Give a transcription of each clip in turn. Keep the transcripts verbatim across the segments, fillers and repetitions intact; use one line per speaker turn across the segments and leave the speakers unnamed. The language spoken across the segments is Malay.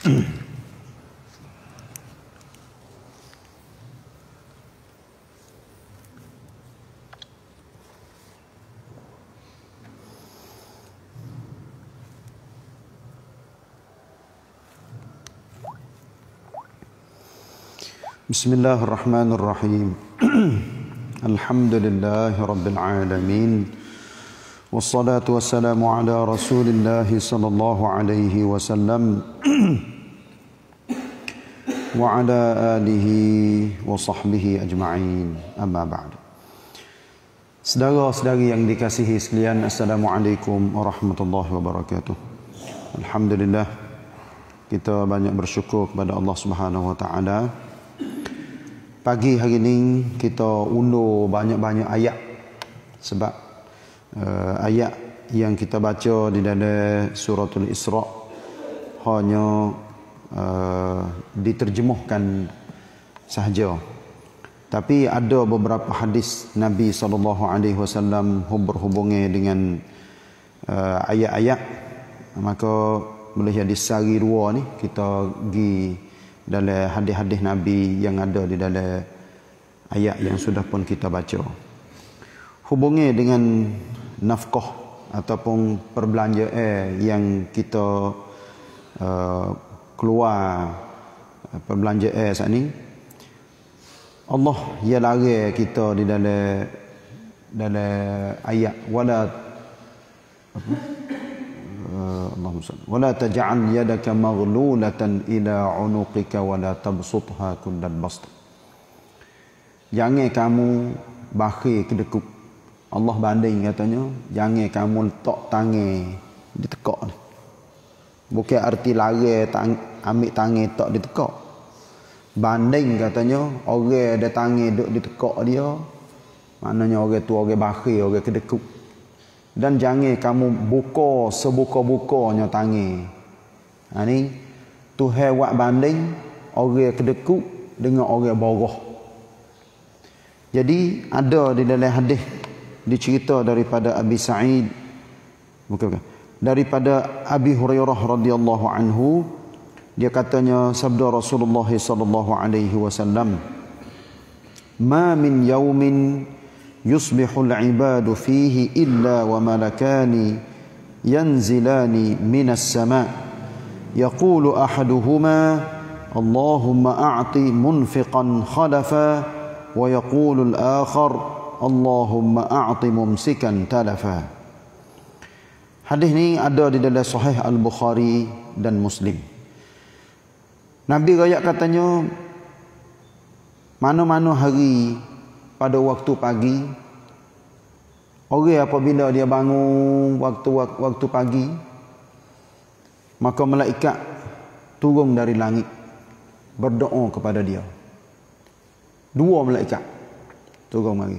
Bismillahirrahmanirrahim. Alhamdulillahi rabbil alamin. Wassalatu wassalamu ala Rasulillah sallallahu alaihi wasallam wa ala alihi wa sahbihi ajma'in. Amma ba'du. Saudara-saudari yang dikasihi sekalian, assalamualaikum warahmatullahi wabarakatuh. Alhamdulillah, kita banyak bersyukur kepada Allah Subhanahu wa taala. Pagi hari ini kita undur banyak-banyak ayat sebab uh, ayat yang kita baca di dalam suratul Isra hanya uh, diterjemahkan sahaja. Tapi ada beberapa hadis Nabi sallallahu alaihi wasallam berhubungan dengan uh, ayat-ayat, maka boleh jadi sehari dua ni kita pergi dalam hadis-hadis Nabi yang ada di dalam ayat yang sudah pun kita baca. Hubungnya dengan nafkah ataupun perbelanjaan yang kita uh, keluar perbelanjaan saat ni, Allah ia larang kita di dalam dalam ayat wala apa? Allahumma salli wala taj'al yadaka maghlulatan ila 'unuqika wala tabsutha kullal bast. Jangan kamu bakhil kedekut. Allah banding katanya, jangan kamu letak tangan di tekak ni. Bukan arti larang tang, ambil tangan tak di tekak. Banding katanya, orang ada tangan duk di tekak dia, maknanya orang tu orang bakhil, orang kedekut. Dan jangan kamu buka sebuka-bukanya tangan. Ha ni Tuhan buat banding orang kedekut dengan orang boroh. Jadi ada di dalam hadis dicerita daripada Abi Sa'id bukan, bukan daripada Abi Hurairah radhiyallahu anhu, dia katanya sabda Rasulullah sallallahu alaihi wasallam, "Ma min yaumin yusbihul ibadu fihi illa wa malakani yanzilani minas sama' yaqulu ahaduhuma Allahumma a'ti munfiqan khalafa wa yaqulu al-akhar Allahumma a'ti mumsikan talafa." Hadis ni ada di dalam Sahih Al-Bukhari dan Muslim. Nabi rakyat katanya, mana-mana hari pada waktu pagi, orang apabila dia bangun waktu waktu pagi, maka malaikat turun dari langit berdoa kepada dia. Dua malaikat turun mari.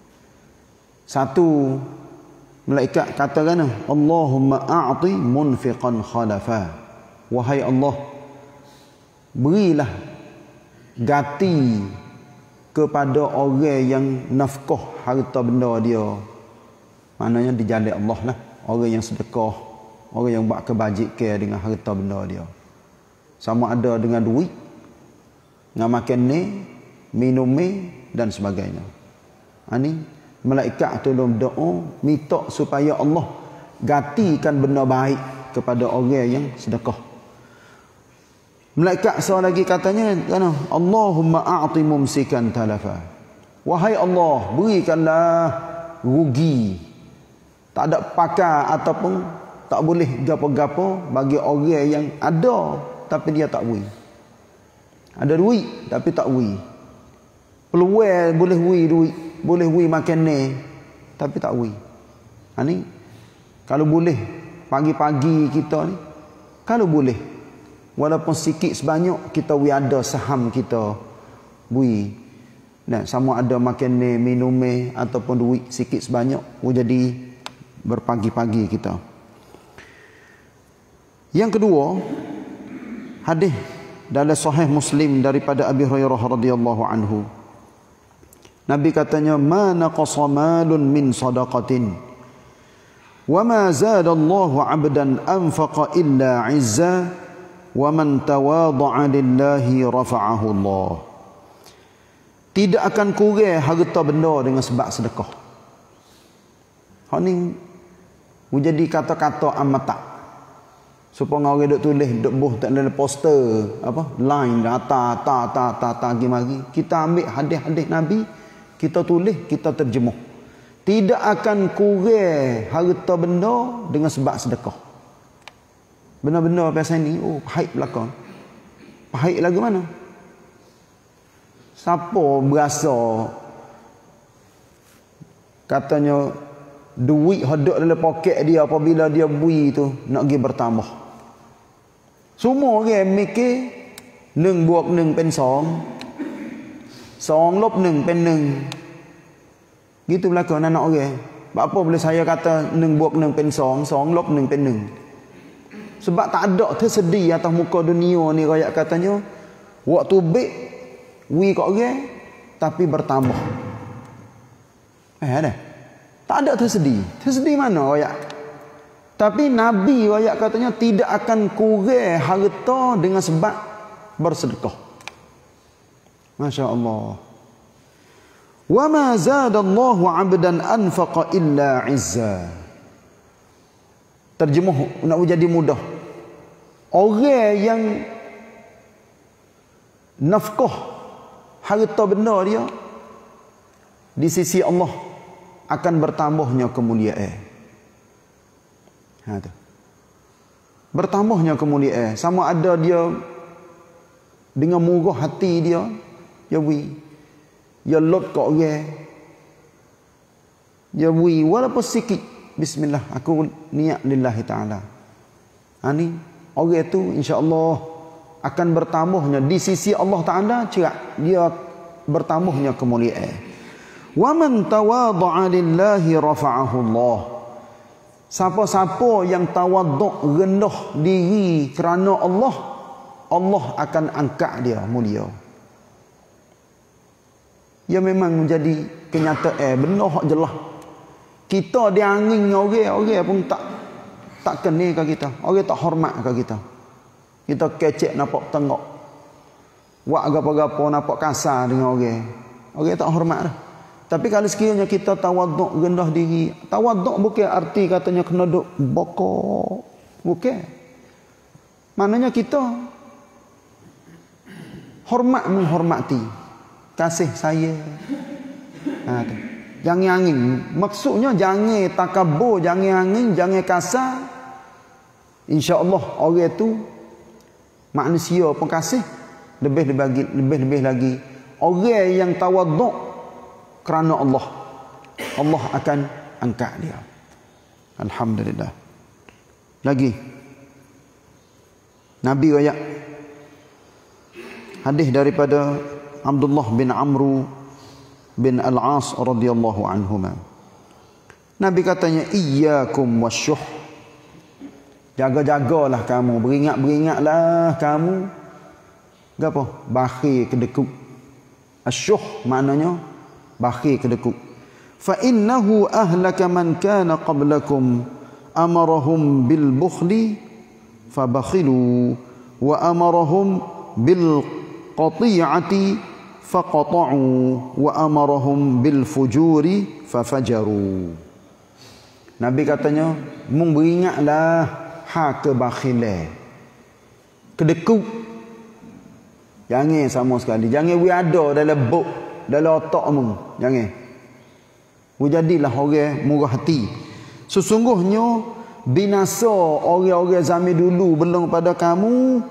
Satu malaikat katakan, Allahumma a'ti munfiqan khalafa. Wahai Allah, berilah ganti kepada orang yang nafkah harta benda dia. Maknanya di jalan Allah lah. Orang yang sedekah, orang yang buat kebajikan dengan harta benda dia. Sama ada dengan duit, dengan makan ni, minum ni dan sebagainya. Ini malaikat tolong doa, minta supaya Allah gantikan benda baik kepada orang yang sedekah. Malaikat seorang lagi katanya, Allahumma a'ti mumsikan talafa. Wahai Allah, berikanlah rugi, tak ada pakar ataupun tak boleh gapo-gapo bagi orang yang ada tapi dia tak beri. Ada duit tapi tak beri. Peluang boleh beri duit, boleh beri makan ni tapi tak beri. Ha ni kalau boleh pagi-pagi kita ni, kalau boleh walaupun sikit sebanyak kita we ada saham kita bui. Nah, sama ada makan ni, minum ni ataupun duit sikit sebanyak, we jadi berpagi-pagi kita. Yang kedua, hadis dalam Sahih Muslim daripada Abi Hurairah radhiyallahu anhu. Nabi katanya, "Ma naqasa malun min sadaqatin wa ma zada Allahu 'abdan anfaqa illa 'izza wa man tawadha'a lillahi rafa'ahu Allah. Tidak akan kurang harta benda dengan sebab sedekah. Hak ni menjadi kata-kata amat tak. Supaya orang duk tulis duk buh tak ada poster apa line data ta ta ta ta gi mari. Kita ambil hadis-hadis Nabi, kita tulis, kita terjemuh. Tidak akan kurang harta benda dengan sebab sedekah. Benar-benar pasal ni, oh pahit belakang. Pahit lagu mana? Siapa berasa katanya duit hodok dalam poket dia apabila dia bui tu nak pergi bertambah. Semua orang mikir neng buat neng pen song, song lop neng pen neng. Gitu belakang anak orang. Apa boleh saya kata neng buat neng pen song, song lop neng pen neng. Sebab tak ada tersedia atas muka dunia ni rakyat katanya waktu baik wi kok orang tapi bertambah. Eh ada. Tak ada tersedia. Tersedia mana rakyat? Tapi Nabi rakyat katanya tidak akan kurang harta dengan sebab bersedekah. Masya-Allah. Wa ma zadallahu 'abdan anfaqa illa 'izza. Terjemuh nak jadi mudah. Orang yang nafkah harta benda dia di sisi Allah akan bertambahnya kemuliaan. Ha tu. Bertambahnya kemuliaan. Sama ada dia dengan murah hati dia, dia beri. Dia lot kat orang. Dia beri walaupun sikit. Bismillah, aku niat lillahi ta'ala. Ha ni, orang itu insya-Allah akan bertambahnya di sisi Allah Ta'ala, cerak dia bertambahnya kemuliaan. Wa man tawadha'a lillahi rafa'ahu Allah. Siapa-siapa yang tawadhu' rendah diri kerana Allah, Allah akan angkat dia mulia. Ia memang menjadi kenyataan, benar hak jelas. Kita diangin orang, orang pun tak tak kenal ke kita. Orang tak hormat ke kita. Kita kecek nampak tengok. Buat apa-apa nampak kasar dengan orang. Orang tak hormat dah. Tapi kalau sekiranya kita tawaduk rendah diri, tawaduk bukan arti katanya kena duk bokok. Bukan. Maknanya kita hormat menghormati. Kasih saya. Ha tu. Jangan angin. Maksudnya jangan takabur, jangan angin, jangan kasar. Insya-Allah orang itu manusia pengkasih lebih lebih lebih lagi orang yang tawaduk kerana Allah. Allah akan angkat dia. Alhamdulillah. Lagi Nabi ayat hadis daripada Abdullah bin Amru bin Al-As radhiyallahu anhuma. Nabi katanya iyyakum wasyuh. Jaga-jagalah kamu, beringat-beringatlah kamu gapo? Bakhil kedekut. Asyuh maknanya bakhil kedekut. Fa innahu ahlaka man kana qablakum amarahum bil bukhli fabakhilu wa amarahum bil qati'ati faqata'u wa amarahum bil fujuri fafajaru. Nabi katanya mung beringatlah ha kebakhilan, kedekut. Jangan sama sekali, jangan we ada dalam buk, dalam otak mung, jangan. We jadilah orang murah hati. Sesungguhnya binasa orang-orang zaman dulu belum pada kamu.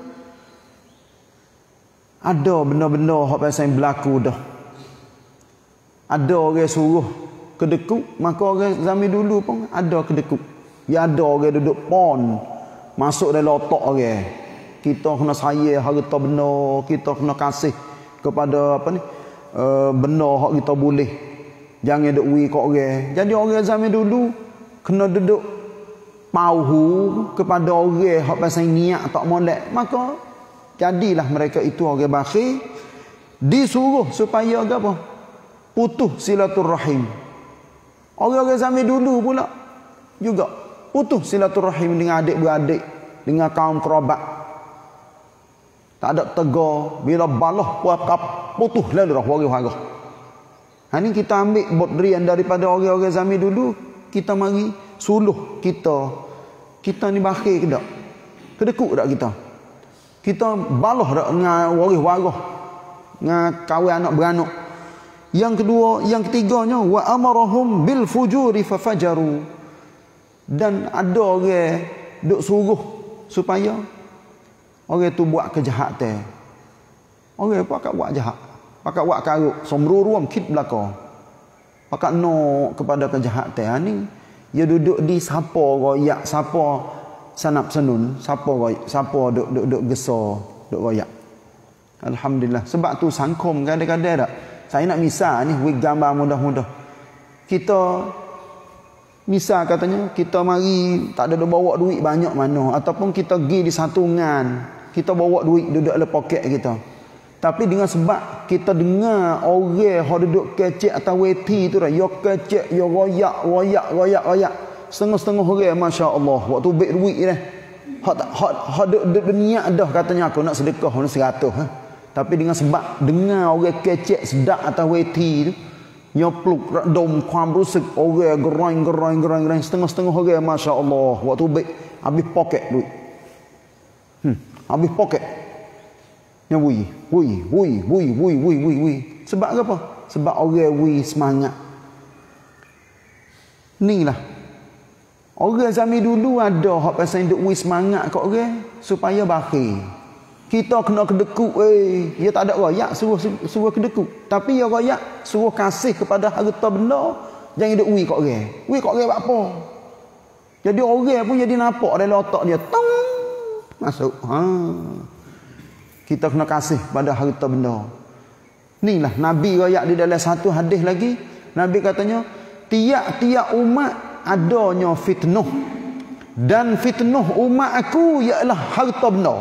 Ada benda-benda hak pasal berlaku dah. Ada orang suruh kedekut, maka orang zaman dulu pun ada kedekut. Ya ada orang duduk pon masuk dalam otak orang. Kita kena sayang harta benda, kita kena kasih kepada apa ni? Uh, benda hak kita boleh. Jangan duk wi kat orang. Jadi orang zaman dulu kena duduk pauhu kepada orang hak pasal niat tak molek. Maka jadilah mereka itu orang bakhil, disuruh supaya apa? Putus silaturahim. Orang-orang zaman dulu pula juga putus silaturahim dengan adik-beradik, dengan kaum kerabat. tak ada tegar, bila balah putus lalu dah warga-warga. Ha ni kita ambil bodrian daripada orang-orang zaman dulu, kita mari suluh kita. Kita ni bakhil ke tak? Kedekut tak kita? Kita balah tak dengan waris-waris, dengan kawan anak beranak. Yang kedua, yang ketiganya, wa amarahum bil fujuri fafajaru. Dan ada orang duk suruh supaya orang tu buat kejahatan. Orang apa kat buat jahat? Pakat buat karuk, somruruam kit belaka. Pakat no kepada kejahatan ni, dia duduk di siapa royak, siapa sanap senun, siapa royak, siapa duk duk duk gesar, duk royak. Alhamdulillah. Sebab tu sangkum kadang-kadang tak. Saya nak misal ni, wig gambar mudah-mudah. Kita misal katanya kita mari tak ada bawa duit banyak mana, ataupun kita pergi di satu ngan, kita bawa duit duduk dalam poket kita. Tapi dengan sebab kita dengar orang yang duduk kecek atas weti tu dah, ya kecek, ya royak, royak, royak, royak. Setengah-setengah orang, Masya Allah, waktu baik duit dah. Hak hak hak duk niat dah katanya aku nak sedekah, nak seratus. Ha? Tapi dengan sebab dengar orang kecek sedap atas weti tu, nyopluk dom kuam rusuk, orang gerang, gerang, gerang, gerang. Setengah-setengah orang, Masya Allah, waktu baik habis poket duit. Hmm, habis poket. Yang wui, wui, wui, wui, wui, wui, wui, wui. Sebab apa? Sebab orang wui semangat. Ni lah. Orang zaman dulu ada hak pasal duk wui semangat kat orang supaya bakhil. Kita kena kedekut, eh, dia tak ada royak suruh suruh kedekut. Tapi dia royak suruh kasih kepada harta benda, jangan duk wui kat orang. Wui kat orang buat apa? Jadi orang pun jadi nampak dalam otak dia, tong masuk. Ha. Kita kena kasih pada harta benda. Inilah Nabi royak di dalam satu hadis lagi. Nabi katanya, tiap-tiap umat adanya fitnah. Dan fitnah umat aku ialah harta benda.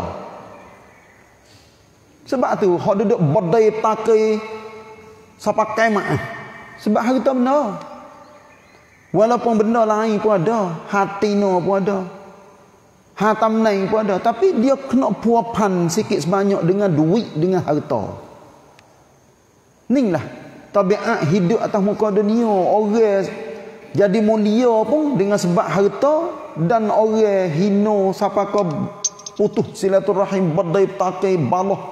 Sebab tu, hak duduk badai pakai siapa kemat. Sebab harta benda. Walaupun benda lain pun ada. Hatina pun ada. Hatam naik pun ada, tapi dia kena puapan sikit sebanyak dengan duit, dengan harta. Inilah tabiat hidup atas muka dunia. Orang jadi mulia pun dengan sebab harta, dan orang hina siapa kau putus silaturahim, badai pakai balah,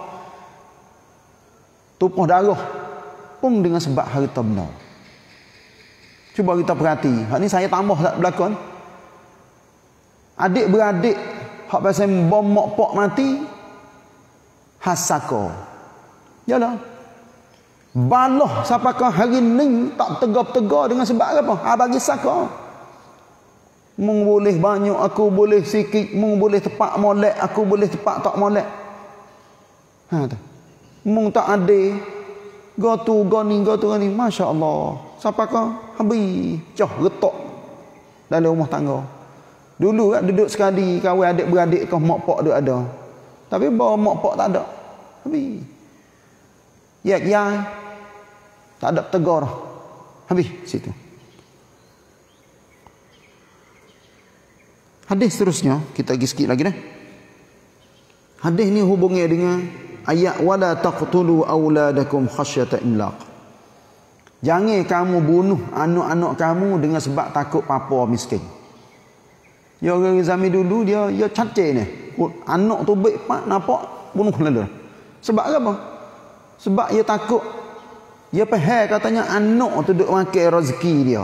tumpah darah pun dengan sebab harta benda. Cuba kita perhati. Hak ni saya tambah tak berlakon. Adik-beradik hak pasal bom mak pak mati hasako. Yalah. Balah siapakah hari ni tak tegap-tegap dengan sebab apa? Ha bagi saka. Mung boleh banyak, aku boleh sikit, mung boleh tepak molek, aku boleh tepak tak molek. Ha tu. Mung tak ada. Go tu go ni go tu ni, masya-Allah. Siapakah habis cah retak dalam rumah tangga. Dulu kan duduk sekali kawan adik-beradik kau mak pak duk ada. Tapi bawa mak pak tak ada. Habis. Ya ya. Tak ada tegar. Habis situ. Hadis seterusnya kita pergi sikit lagi dah. Hadis ni hubungnya dengan ayat wala taqtulu auladakum khasyata imlaq. Jangan kamu bunuh anak-anak kamu dengan sebab takut papa miskin. Ya orang zaman dulu dia dia cacik ni. Anak tu baik pak nampak bunuh lalu. Sebab apa? Sebab dia takut. Dia faham katanya anak tu duk makan rezeki dia.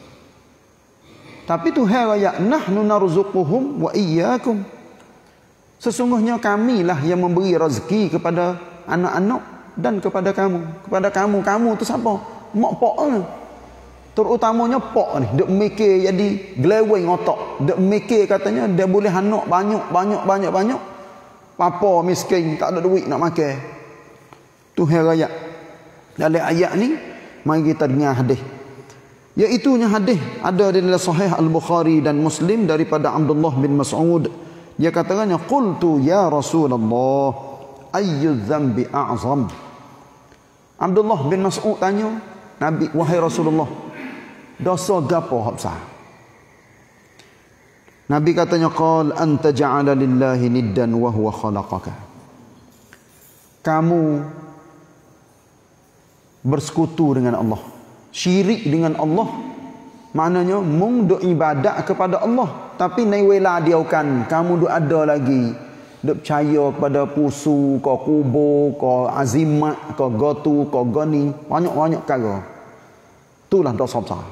Tapi Tuhan raya nahnu narzuquhum wa iyyakum. Sesungguhnya kamilah yang memberi rezeki kepada anak-anak dan kepada kamu. Kepada kamu, kamu tu siapa? Mak pak ni. Terutamanya pak ni duk mikir jadi geleweng otak. Duk mikir katanya dia boleh anak banyak banyak banyak banyak. Papa miskin tak ada duit nak makan. Tuhan raya. Dalam ayat ni mari kita dengar hadis. Iaitunya hadis ada di dalam Sahih Al-Bukhari dan Muslim daripada Abdullah bin Mas'ud. Dia katanya qultu ya Rasulullah ayyu dzambi a'zam. Abdullah bin Mas'ud tanya Nabi, wahai Rasulullah, dosa gapo hak besar? Nabi katanya qal anta ja'ala lillahi niddan wa huwa khalaqaka. kamu bersekutu dengan Allah, syirik dengan Allah, maknanya mung duk ibadat kepada Allah tapi nai wela diaukan kamu duk ada lagi duk percaya kepada pusu ko kubur ko azimat ko gotu ko goni, banyak-banyak perkara. Itulah dosa besar.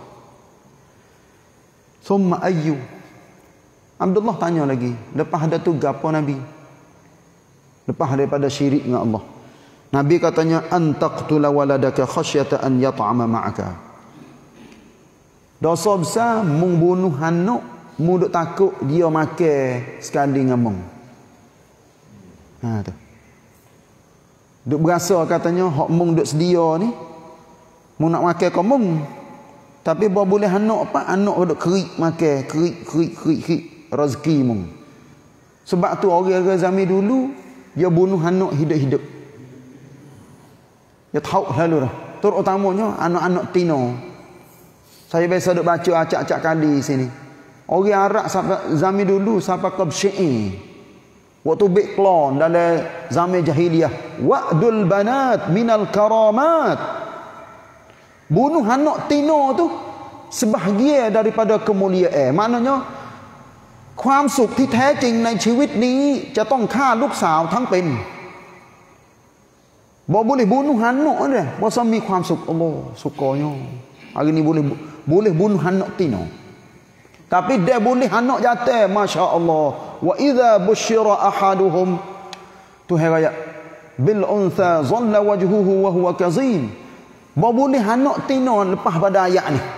Summa ayyu, Abdullah tanya lagi, lepas ada tu gapo Nabi? Lepas daripada syirik dengan Allah, Nabi katanya antaqtula waladaka khasyata an yat'ama ma'aka. Dosa besar mung bunuh anak, mung duk takut dia makan sekali dengan mung. Ha tu. Duk berasa katanya hak mung duk sedia ni, mung nak makan kau mung. Tapi bawa boleh anak apa? Anak duk kerik makan, kerik kerik kerik kerik rezeki mung. Sebab tu orang-orang zaman dulu dia bunuh anak hidup-hidup. Dia tahu lalu dah. Terutamanya anak-anak tino. Saya biasa duk baca acak-acak kali sini. Orang Arab sampai zaman dulu sampai ke Syi'i. Waktu beklon dalam zaman jahiliyah, wa'dul banat minal karamat. Bunuh anak tino tu sebahagian daripada kemuliaan. Maknanya ความสุขที่แท้จริงในชีวิตนี้จะต้องฆ่าลูกสาวทั้งเป็น Bo boleh bunuh anak dia. Pasal mi kuam suk Allah sukanya. Hari ni boleh boleh bunuh anak tino. Tapi dia boleh anak jatuh, masya-Allah. Wa idza busyira ahaduhum tu raya bil untha dhalla wajhuhu wa huwa kazim. Bo boleh anak tino lepas pada ayat ni.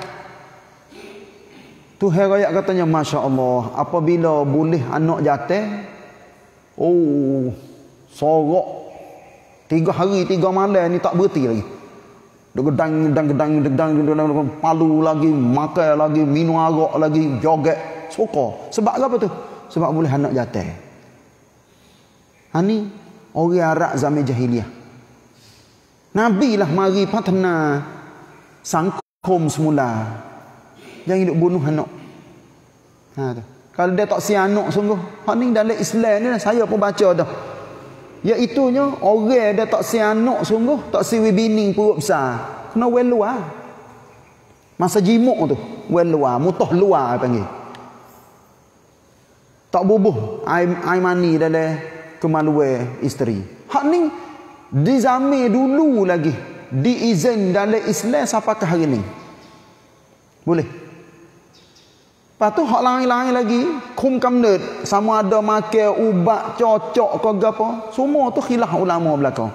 Tu raya katanya masya-Allah, apabila boleh anak jatuh, oh sorok tiga hari tiga malam ni tak berhenti lagi. Gedang gedang gedang gedang gedang palu lagi, makan lagi, minum arak lagi, joget, suka. Sebab apa tu? Sebab boleh anak jatuh. Ha ni orang Arab zaman jahiliyah. Nabi lah mari patna sangkum semula. Jangan hidup bunuh anak. Ha tu. Kalau dia tak si anak sungguh. Hak ni dalam Islam ni saya pun baca dah. Iaitunya orang dia tak si anak sungguh, tak si bini perut besar, kena wel luar. Masa jimuk tu, wel luar, mutah luar panggil. Tak bubuh air, air mani dalam kemaluan isteri. Hak ni di zaman dulu lagi diizin dalam Islam sampai ke hari ni. Boleh. Lepas tu hak lain-lain lagi kum kamned sama ada makan ubat cocok ke apa, semua tu khilaf ulama belakang.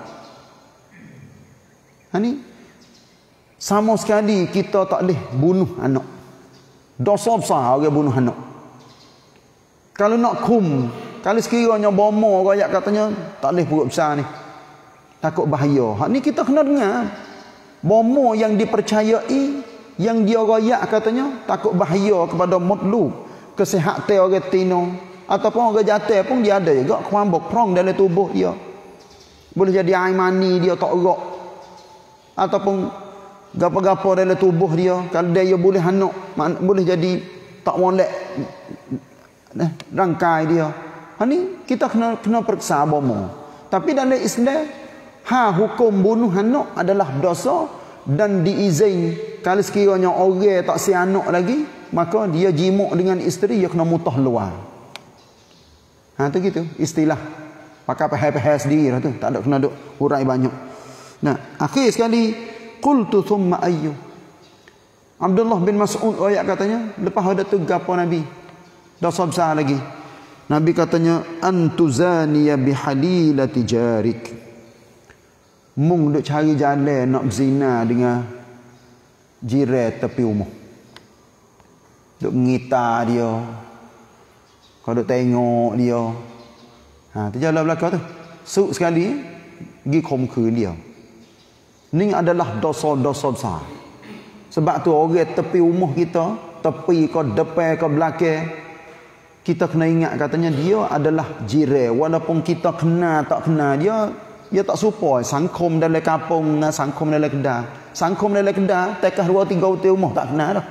Ha ni sama sekali kita tak boleh bunuh anak. Dosa besar orang bunuh anak. Kalau nak kum, kalau sekiranya bomo royak katanya tak boleh perut besar ni, takut bahaya. Hak ni kita kena dengar. Bomo yang dipercayai, yang dia royak katanya takut bahaya kepada mutlu, kesihatan orang tino ataupun orang jatuh pun dia ada juga kuambok prong dalam tubuh dia. Boleh jadi air mani dia tak erat ataupun gapo-gapo dalam tubuh dia. Kalau dia boleh anak, boleh jadi tak molek eh, rangkai dia. Ha ni kita kena kena periksa bomo. Tapi dalam Islam ha hukum bunuh anak adalah dosa dan diizin. Kalau sekiranya orang tak si anak lagi, maka dia jimuk dengan isteri, dia kena mutah luar. Ha tu gitu istilah. Pakai pahal-pahal sendiri lah tu, tak ada kena duk hurai banyak. Nah, akhir sekali qultu thumma ayyu. Abdullah bin Mas'ud ayat katanya, lepas ada tu gapo Nabi? Dosa besar lagi. Nabi katanya antuzaniya bihalilati jarik. Mung duk cari jalan nak berzina dengan jiran tepi rumah. Duk mengitar dia. Kau duk tengok dia. Ha, tu jalan belakang tu. Suk sekali pergi khomkun dia. Ni adalah dosa-dosa besar. Sebab tu orang tepi rumah kita, tepi ke depan ke belakang, kita kena ingat katanya dia adalah jiran. Walaupun kita kenal tak kenal dia, dia tak serupa sangkum dalam kampung dengan sangkum dalam Kedah. Sangkum dalam Kedah tekah dua tiga hotel rumah tak kenal dah.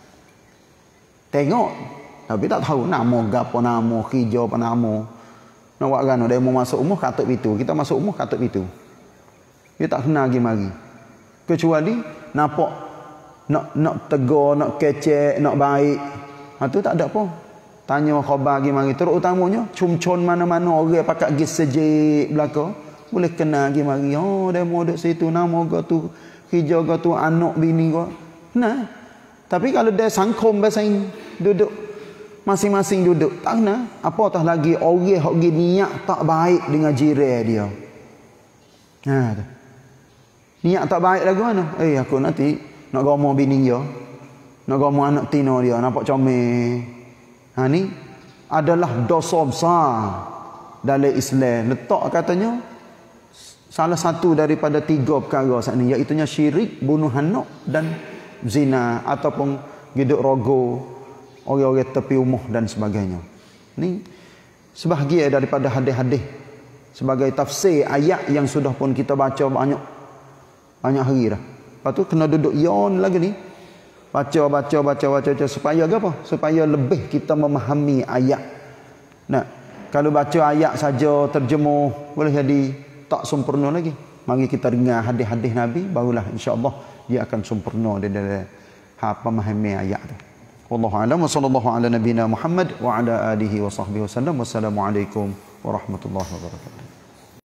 Tengok tapi tak tahu nama gapo nama, hijau apa nama. Nak buat kan dia mau masuk umur katuk pitu. Kita masuk umur katuk pitu. Dia tak kena lagi mari. Kecuali nampak nak nak tegur, nak kecek, nak baik. Ha tu tak ada apa. Tanya khabar lagi mari. Terutamanya cumcon mana-mana orang pakat pergi sejik belaka, boleh kena lagi mari. Oh dia mau duduk situ nama go tu hijau go tu anak bini go. Nah. Tapi kalau dia sangkom bahasa duduk masing-masing duduk tak kena. Apatah lagi orang hok gi niat tak baik dengan jiran dia. Ha tu. Niat tak baik lagu mana? Eh aku nanti nak gomo bini dia. Nak gomo anak tino dia, nampak comel. Ha ni adalah dosa besar dalam Islam. Letak katanya salah satu daripada tiga perkara saat ni, iaitu syirik, bunuh anak dan zina ataupun giduk rogo, orang-orang tepi umuh dan sebagainya. Ni sebahagian daripada hadis-hadis sebagai tafsir ayat yang sudah pun kita baca banyak banyak hari dah. Lepas tu kena duduk yon lagi ni. Baca baca baca baca, baca supaya apa? Supaya lebih kita memahami ayat. Nah, kalau baca ayat saja terjemuh boleh jadi tak sempurna lagi. Mari kita dengar hadis-hadis Nabi, barulah insya-Allah dia akan sempurna di dalam ha pemahami ayat tu. Wallahu a'lam wa sallallahu ala nabiyyina Muhammad wa ala alihi wa sahbihi wasallam. Wassalamualaikum warahmatullahi wabarakatuh.